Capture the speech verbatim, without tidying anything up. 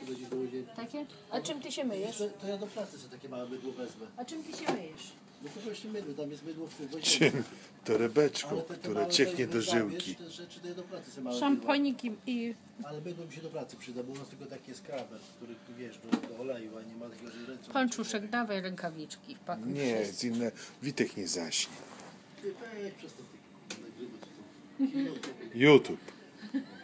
sobie gdzieś do łazienki. Takie? A czym ty się myjesz? To, to ja do pracy sobie takie małe mydło wezmę. A czym ty się myjesz? No to właśnie mydło, tam jest mydło w łazience. Czym? Torebeczką, Ale te- te która małe cieknie do weź- żyłki. Te rzeczy to ja do pracy sobie małe Szamponik i... i... mydło. Ale mydło mi się do pracy przyda, bo u nas tylko taki skraber, który wiesz, do, do oleju, a nie ma takiego, że ręce... Pączuszek, dawaj rękawiczki. Pakuj Nie, wszystko. jest inne. Witek nie zaśnie. Ty weź przez to, ty nagrywa, co to... YouTube.